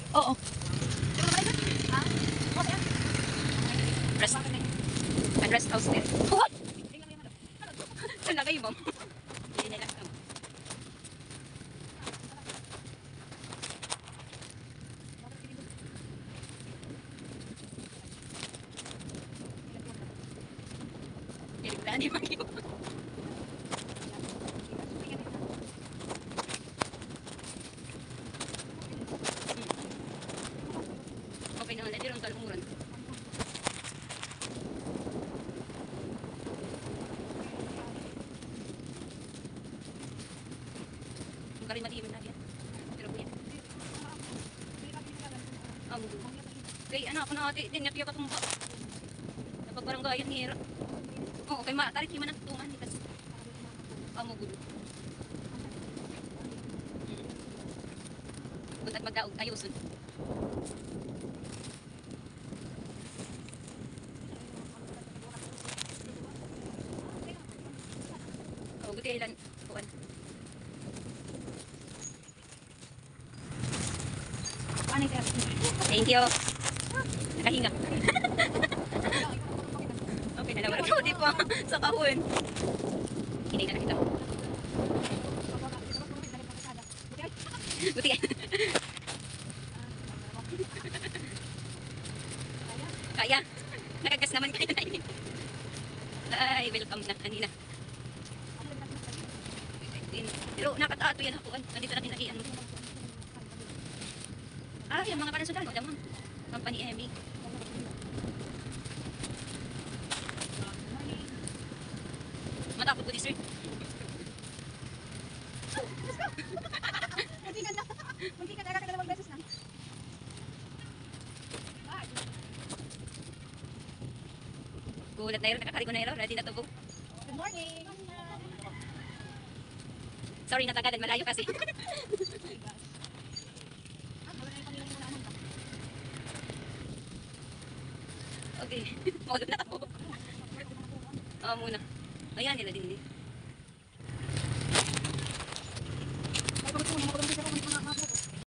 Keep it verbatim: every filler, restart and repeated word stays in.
Oo. Rest. At rest house din. What? Saan kayo, ma'am? Hindi nila. Hindi ko na mag-iwa. Okay na, hindi rin talunguran. Kung karin matiiman natin. Pero po yan. Amo. Kay ano ako na ate, din napiya ka tumba. Napagbaranggayan ni Hera. Oo, kay ma, tarik man ang tuman ni kasi. Amo gulo. Kung at magdaog, ayusun. Oh, buti ilan. Kuan. Thank you. Nakahinga. Okay na naman. Di pa. Sa kahon. Hinay na nakita ko. Buti. Kaya. Nakagas naman kayo na yun. Ay, welcome na. Kanina. Pero nakataato yan ako. Nandito natin nakiyan mo. Ah, yung mga parang sundalo. Damang. Company Emmy. Matakot ko di sir. Hindi ka na. Hindi ka na. Nakakadalawang beses na. Gulat na yun. Nakakari ko na yun. Ready na to go. Good morning. Sorry, natagalan. Malayo kasi. Okay. Maulo na ako. Oo, muna. Ayan, nila din din. Ay, pagod ko muna. Pagod ko